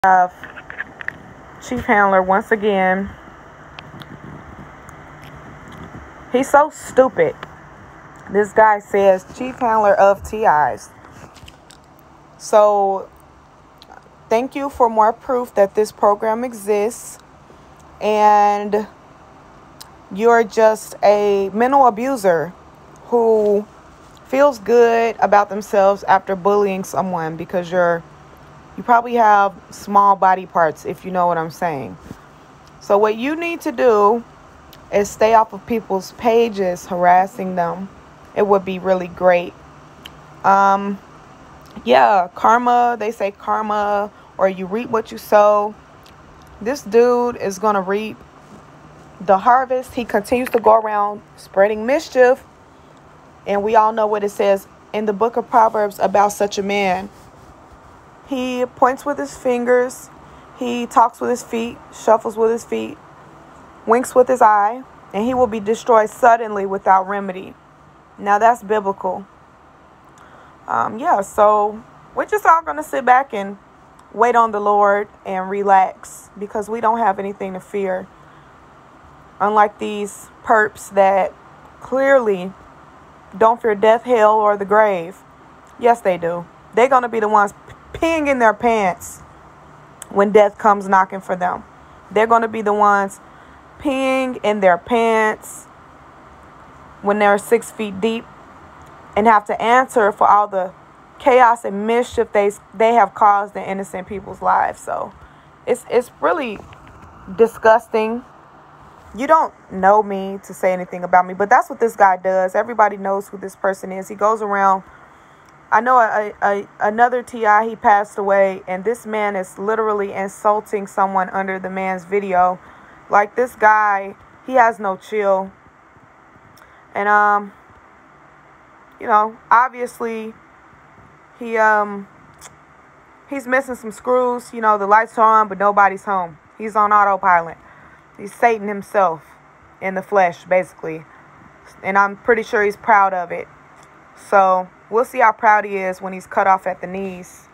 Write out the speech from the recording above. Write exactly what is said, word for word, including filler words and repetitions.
Have Chief Handler once again. He's so stupid. This guy says Chief Handler of T Is. So thank you for more proof that this program exists, and you're just a mental abuser who feels good about themselves after bullying someone because you're you probably have small body parts, if you know what I'm saying. So what you need to do is stay off of people's pages harassing them. It would be really great. Um, yeah, karma, they say karma, or you reap what you sow. This dude is going to reap the harvest. He continues to go around spreading mischief. And we all know what it says in the book of Proverbs about such a man. He points with his fingers. He talks with his feet, shuffles with his feet, winks with his eye, and he will be destroyed suddenly without remedy. Now that's biblical. Um, yeah, so we're just all going to sit back and wait on the Lord and relax because we don't have anything to fear. Unlike these perps that clearly don't fear death, hell, or the grave. Yes, they do. They're going to be the ones peeing in their pants when death comes knocking for them. They're going to be the ones peeing in their pants when they're six feet deep and have to answer for all the chaos and mischief they they have caused in innocent people's lives. So it's it's really disgusting. You don't know me to say anything about me, but that's what this guy does. Everybody knows who this person is. He goes around. I know a, a, another T I, he passed away, and this man is literally insulting someone under the man's video. Like, this guy, he has no chill. And, um, you know, obviously, he, um, he's missing some screws. You know, the lights are on, but nobody's home. He's on autopilot. He's Satan himself in the flesh, basically. And I'm pretty sure he's proud of it. So we'll see how proud he is when he's cut off at the knees.